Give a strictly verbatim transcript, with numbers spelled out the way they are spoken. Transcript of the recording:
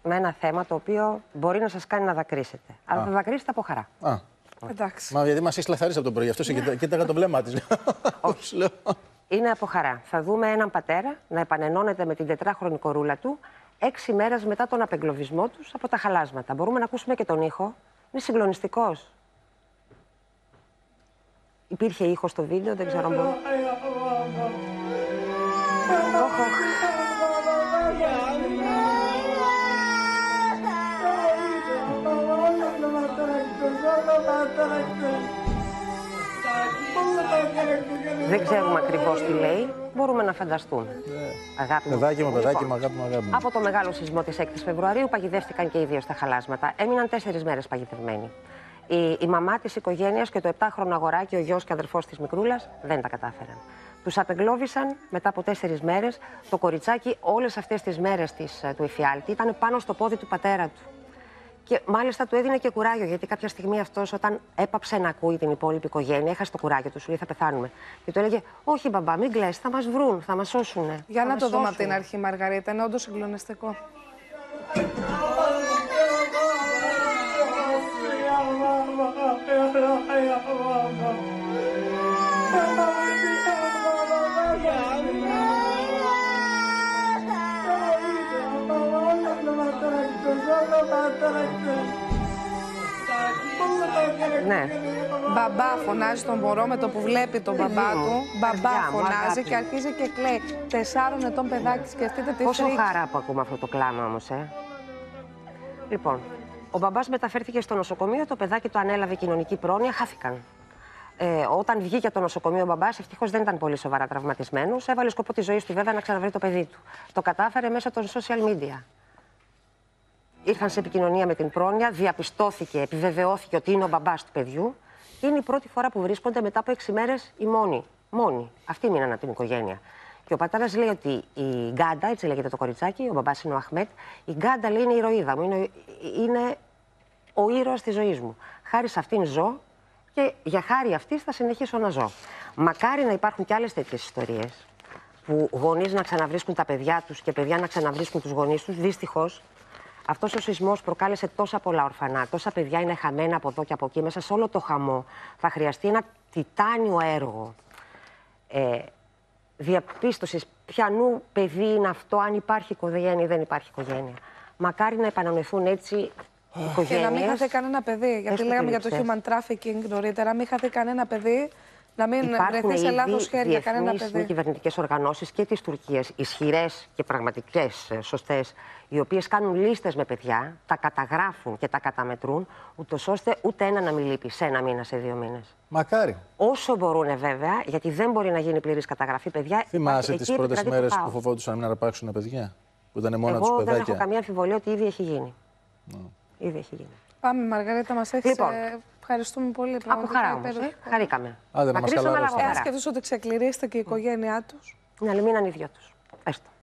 με ένα θέμα το οποίο μπορεί να σας κάνει να δακρύσετε. Αλλά θα δακρύσετε από χαρά. Α. Εντάξει. Μα γιατί μας έχει λαθαρίσει από το πρωί, αυτό και κοίταγα το βλέμμα της. Όχι. Είναι από χαρά. Θα δούμε έναν πατέρα να επανενώνεται με την τετράχρονη κορούλα του έξι μέρες μετά τον απεγκλωβισμό τους από τα χαλάσματα. Μπορούμε να ακούσουμε και τον ήχο. Είναι συγκλονιστικός. Υπήρχε ήχο στο βίντεο, δεν ξέρω αν μπορώ. Δεν ξέρουμε ακριβώς τι λέει, μπορούμε να φανταστούμε. Yeah. Αγάπη μου. Παιδάκι μου, παιδάκι μου, Λοιπόν, αγάπη μου, αγάπη μου. από το μεγάλο σεισμό της έκτης Φεβρουαρίου παγιδεύτηκαν και οι δύο στα χαλάσματα. Έμειναν τέσσερις μέρες παγιδευμένοι. Η, η μαμά της οικογένειας και το επτάχρονο αγοράκι, ο γιος και αδερφός της μικρούλας, δεν τα κατάφεραν. Τους απεγκλώβησαν μετά από τέσσερις μέρες. Το κοριτσάκι όλες αυτές τις μέρες της, του εφιάλτη ήταν πάνω στο πόδι του πατέρα του. Και μάλιστα του έδινε και κουράγιο, γιατί κάποια στιγμή αυτός, όταν έπαψε να ακούει την υπόλοιπη οικογένεια, έχασε το κουράγιο του, σου λέει θα πεθάνουμε. Και του έλεγε: όχι, μπαμπά, μην κλαις, θα μας βρουν, θα μας σώσουνε. Για θα να μας το δούμε σώσουνε. από την αρχή, Μαργαρίτα. Είναι όντως συγκλονιστικό. Ναι. Μπαμπά φωνάζει τον μωρό με το που βλέπει τον μπαμπά του. Μπαμπά φωνάζει και αρχίζει και κλαίει. Τεσσάρων ετών παιδάκι, σκεφτείτε τι Πόσο φρίκη. χαρά που ακούμε αυτό το κλάμα όμως, ε. Λοιπόν, ο μπαμπάς μεταφέρθηκε στο νοσοκομείο, το παιδάκι το ανέλαβε κοινωνική πρόνοια, χάθηκαν. Ε, όταν βγήκε από το νοσοκομείο ο μπαμπάς, ευτυχώς δεν ήταν πολύ σοβαρά τραυματισμένος. Έβαλε σκοπό τη ζωή του βέβαια να ξαναβρει το παιδί του. Το κατάφερε μέσω των social media. Ήρθαν σε επικοινωνία με την πρόνοια, διαπιστώθηκε, επιβεβαιώθηκε ότι είναι ο μπαμπάς του παιδιού. Και είναι η πρώτη φορά που βρίσκονται μετά από έξι μέρες οι μόνοι. Μόνοι. Αυτοί μείναν από την οικογένεια. Και ο πατέρας λέει ότι η Γκάντα, έτσι λέγεται το κοριτσάκι, ο μπαμπάς είναι ο Αχμέτ, η Γκάντα λέει είναι η ηρωίδα μου, είναι, είναι ο ήρωας της ζωής μου. Χάρη σε αυτήν ζω και για χάρη αυτής θα συνεχίσω να ζω. Μακάρι να υπάρχουν και άλλες τέτοιες ιστορίες που γονείς να ξαναβρίσκουν τα παιδιά τους και παιδιά να ξαναβρίσκουν τους γονείς τους. Δυστυχώς, αυτός ο σεισμός προκάλεσε τόσα πολλά ορφανά, τόσα παιδιά είναι χαμένα από εδώ και από εκεί. Μέσα σε όλο το χαμό θα χρειαστεί ένα τιτάνιο έργο ε, διαπίστωσης ποιανού παιδί είναι αυτό, αν υπάρχει οικογένεια ή δεν υπάρχει οικογένεια. Μακάρι να επανονεθούν έτσι οικογένειες. Και να μην είχατε κανένα παιδί. Γιατί λέγαμε για το human trafficking νωρίτερα, μην είχατε κανένα παιδί. Να μην βρεθεί σε λάθος χέρια κανένα παιδί. Υπάρχουν κυβερνητικές οργανώσεις και της Τουρκίας, ισχυρές και πραγματικές, σωστές, οι οποίες κάνουν λίστες με παιδιά, τα καταγράφουν και τα καταμετρούν, ούτως ώστε ούτε ένα να μην λείπει σε ένα μήνα, σε δύο μήνες. Μακάρι. Όσο μπορούν βέβαια, γιατί δεν μπορεί να γίνει πλήρης καταγραφή, παιδιά. Θυμάσαι τις πρώτες μέρες που φοβόντουσαν να μην αρπάξουν παιδιά, που ήταν μόνα τους Εγώ παιδάκια? δεν έχω καμία αμφιβολία ότι ήδη έχει γίνει. No. Ήδη έχει γίνει. Πάμε, Μαργαρίτα, μας έχεις. Λοιπόν, ε, ευχαριστούμε πολύ. Από χαρά όμως, ε. Χαρήκαμε. Άντε, να μας Μακρύσαμε, αλλά χαλαρώσετε. από χαρά. Σκεφτούς ότι ξεκληρίστηκε και η οικογένειά τους. Να μην είναι οι δυο τους. Έστω.